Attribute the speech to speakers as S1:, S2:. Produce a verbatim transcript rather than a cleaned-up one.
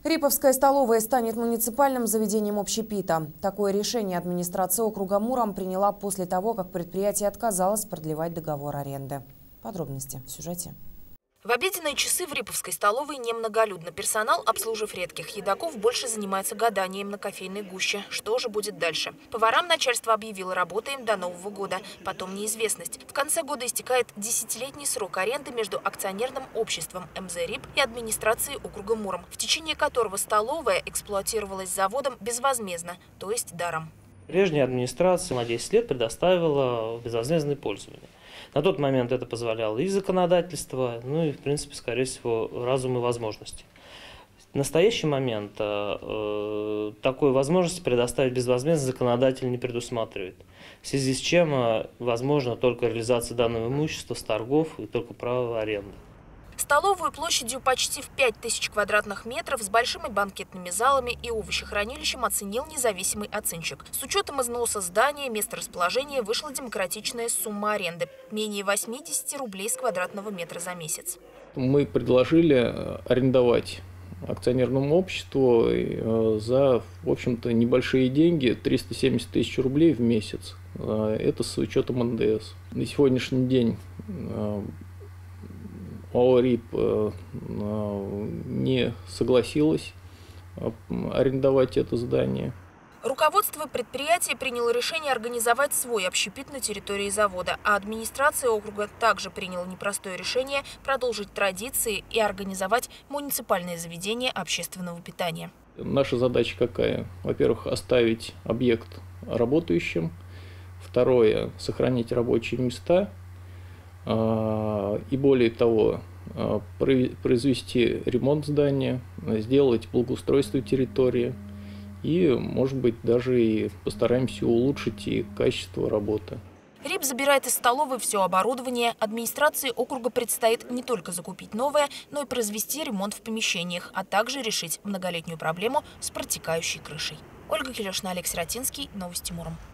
S1: Риповская столовая станет муниципальным заведением общепита. Такое решение администрация округа Муром приняла после того, как предприятие отказалось продлевать договор аренды. Подробности в сюжете.
S2: В обеденные часы в Риповской столовой немноголюдно. Персонал, обслужив редких едоков, больше занимается гаданием на кофейной гуще. Что же будет дальше? Поварам начальство объявило: работаем до Нового года. Потом неизвестность. В конце года истекает десятилетний срок аренды между акционерным обществом эм зэ РИП и администрацией округа Муром, в течение которого столовая эксплуатировалась заводом безвозмездно, то есть даром.
S3: Прежняя администрация на десять лет предоставила безвозмездное пользование. На тот момент это позволяло и законодательство, ну и, в принципе, скорее всего, разум и возможности. В настоящий момент э, такой возможности предоставить безвозмездно законодатель не предусматривает, в связи с чем э, возможно только реализация данного имущества с торгов и только право аренды.
S2: Столовую площадью почти в пять тысяч квадратных метров с большими банкетными залами и овощехранилищем оценил независимый оценщик. С учетом износа здания, места расположения вышла демократичная сумма аренды – менее восьмидесяти рублей с квадратного метра за месяц.
S4: Мы предложили арендовать акционерному обществу за, в общем-то, небольшие деньги – триста семьдесят тысяч рублей в месяц. Это с учетом эн дэ эс. На сегодняшний день ООО РИП не согласилась арендовать это здание.
S2: Руководство предприятия приняло решение организовать свой общепит на территории завода, а администрация округа также приняла непростое решение продолжить традиции и организовать муниципальное заведение общественного питания.
S4: Наша задача какая? Во-первых, оставить объект работающим. Второе, сохранить рабочие места. И более того, произвести ремонт здания, сделать благоустройство территории и, может быть, даже и постараемся улучшить и качество работы.
S2: РИП забирает из столовой все оборудование. Администрации округа предстоит не только закупить новое, но и произвести ремонт в помещениях, а также решить многолетнюю проблему с протекающей крышей. Ольга Келешна, Олег Сиротинский, Новости Муром.